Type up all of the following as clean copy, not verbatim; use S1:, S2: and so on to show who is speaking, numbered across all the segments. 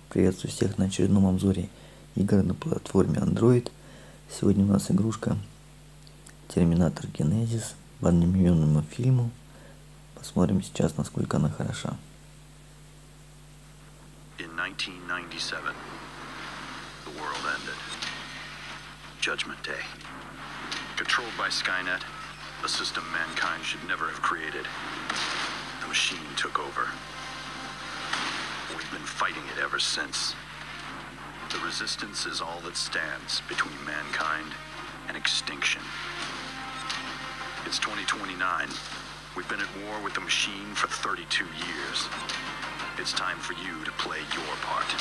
S1: Приветствую всех на очередном обзоре игр на платформе Android. Сегодня у нас игрушка Терминатор Генезис по одноименному фильму. Посмотрим сейчас, насколько она хороша.
S2: In 1997, the world ended. Judgment Day. Controlled by Skynet, a system mankind should never have created. The machine took over. We've been fighting it ever since. The resistance is all that stands between mankind and extinction. It's 2029. We've been at war with the machine for 32 years. It's time for you to play your part.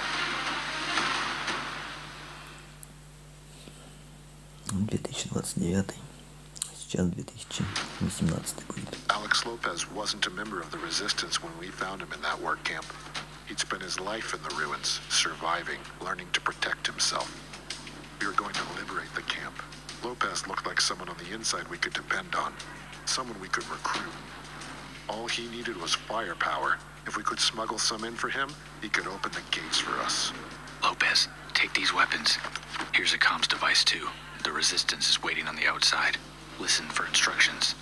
S1: — 2029. Сейчас 2018 год.
S3: Alex Lopez wasn't a member of the resistance when we found him in that work camp. He'd spent his life in the ruins, surviving, learning to protect himself. We were going to liberate the camp. Lopez looked like someone on the inside we could depend on, someone we could recruit. All he needed was firepower. If we could smuggle some in for him, he could open the gates for us.
S4: Lopez, take these weapons. Here's a comms device too. The resistance is waiting on the outside. Listen for instructions.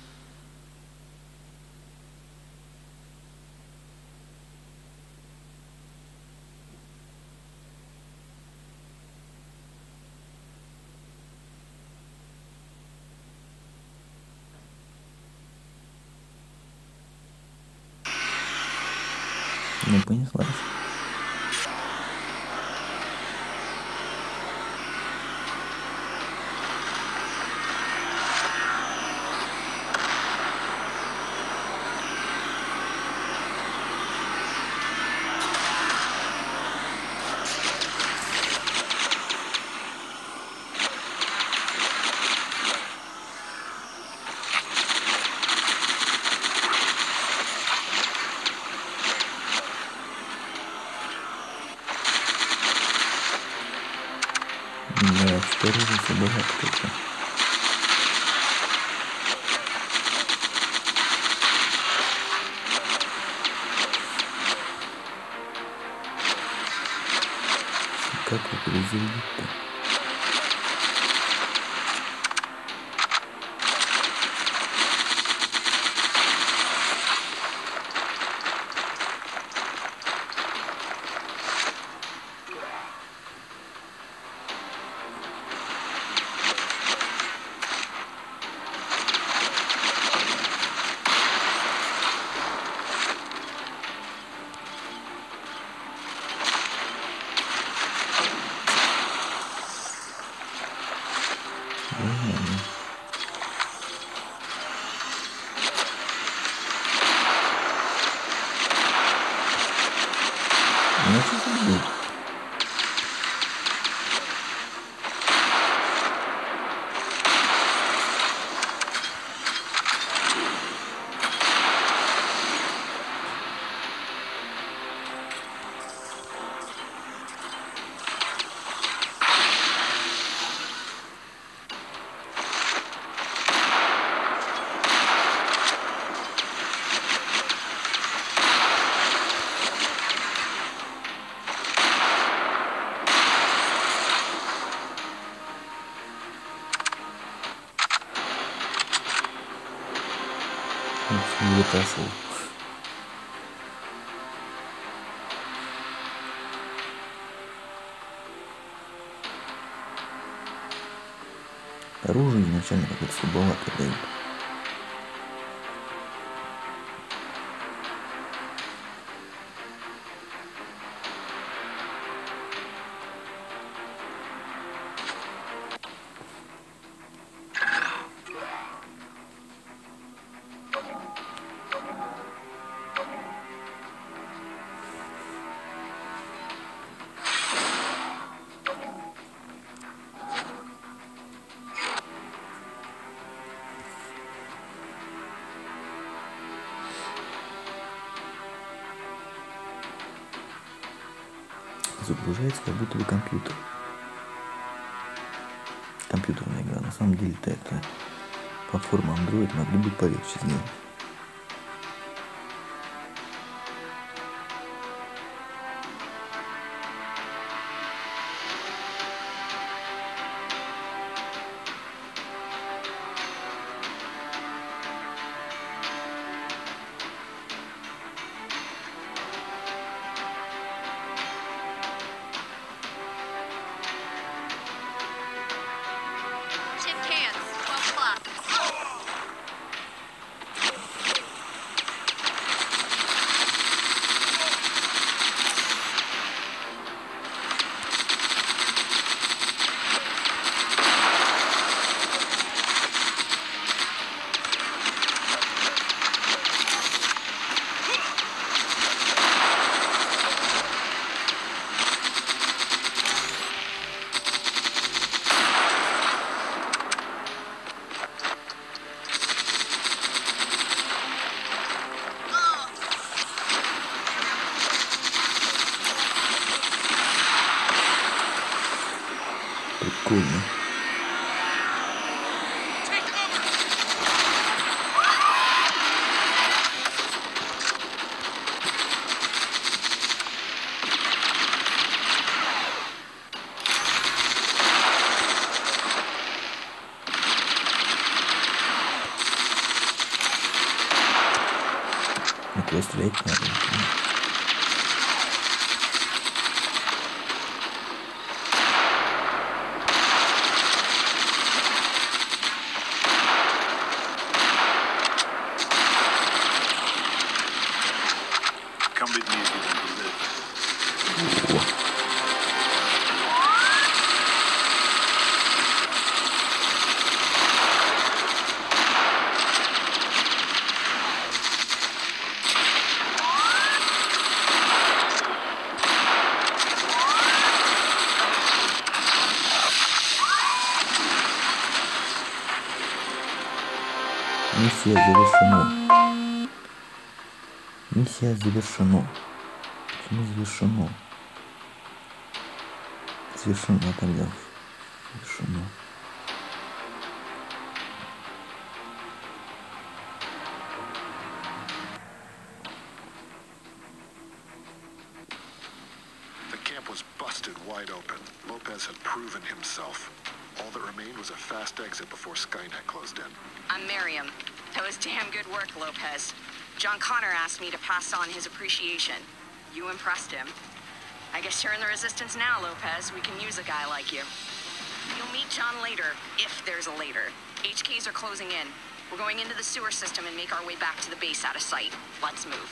S1: Ну, понеслась. Да, что же собой открыто. Как вы перезарядить-то? Ну, что забыл? Не пошел. Оружие изначально какое-то слабоватое дает. Загружается как будто бы компьютер. Компьютерная игра. На самом деле-то это платформа Android, могли бы полегче сделать. Прикольно. Куда стрелять надо?
S2: Come with me if you want to live.
S1: Миссия завершена. Миссия завершена. Почему завершено? Завершено тогда. Завершено.
S3: The camp was busted wide open. Lopez had proven himself. All that remained was a fast exit before Skynet closed in.
S5: I'm Miriam. That was damn good work, Lopez. John Connor asked me to pass on his appreciation. You impressed him. I guess you're in the Resistance now, Lopez. We can use a guy like you. You'll meet John later, if there's a later. HKs are closing in. We're going into the sewer system and make our way back to the base out of sight. Let's move.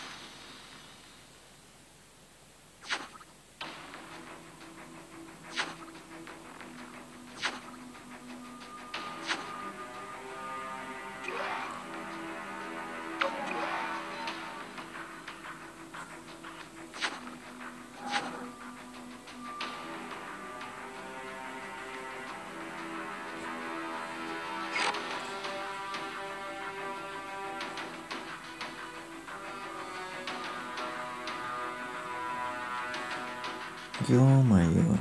S1: Ё-моё.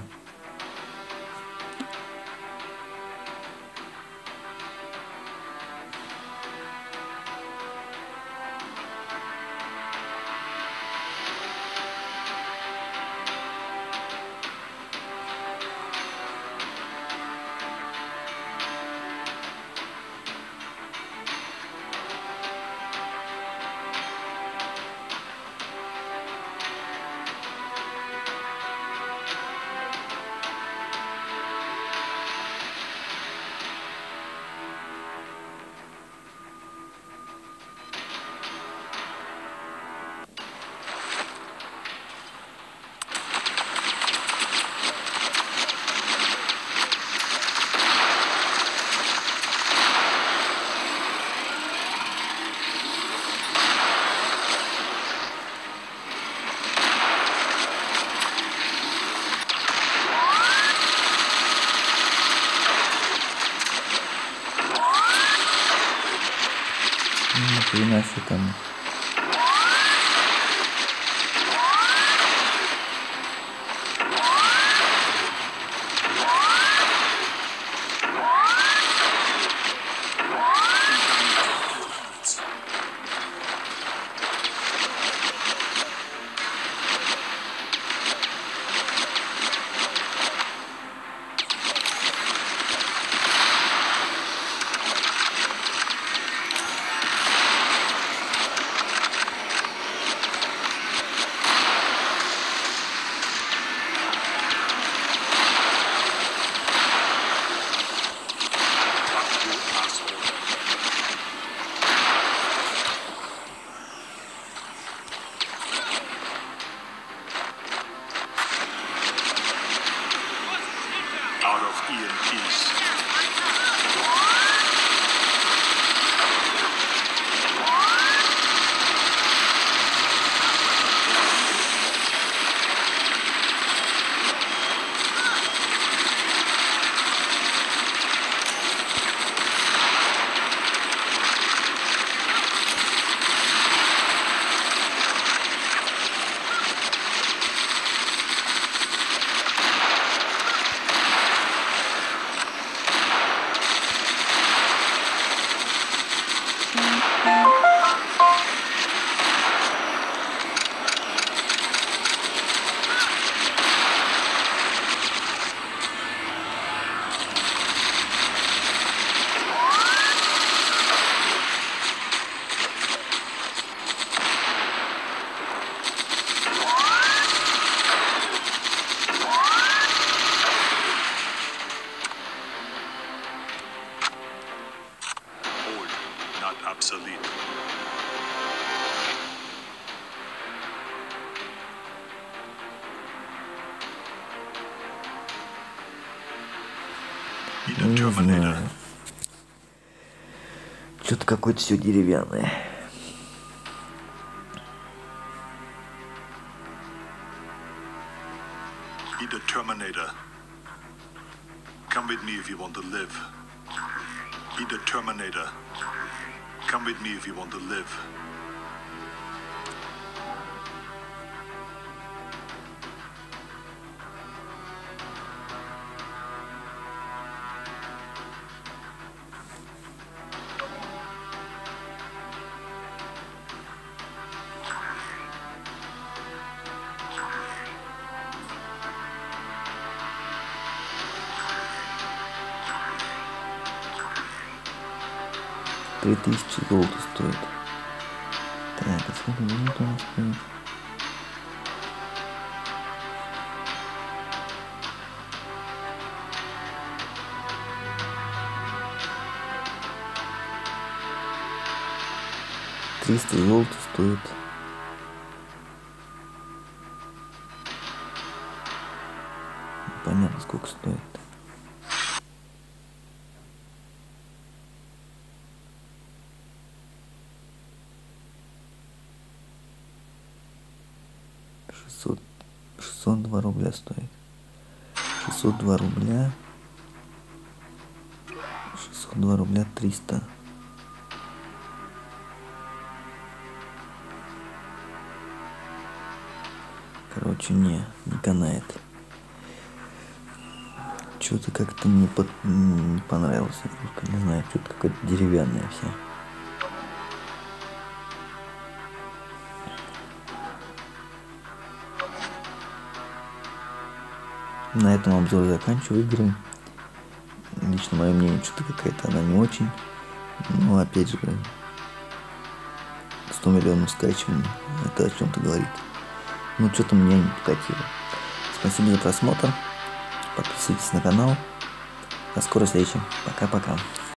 S1: Хрена себе там. Не знаю. Что-то какое-то все деревянное.
S3: Be the Terminator. Come with me if you want to live. Be the Terminator. Come with me if you want to live.
S1: $3000 золота стоит. Так, а сколько минут у нас стоит? $300 золота стоит. Понятно, сколько стоит. $602 стоит. 602 рубля. 602 рубля 300. Короче, не канает. Что-то как-то не понравилось. Не знаю, что-то какая-то деревянная вся. На этом обзор заканчиваю игры. Лично мое мнение, что-то какая-то она не очень. Но опять же, 100 миллионов скачиваний, это о чем-то говорит. Ну что-то меня не покатило. Спасибо за просмотр. Подписывайтесь на канал. До скорой встречи. Пока-пока.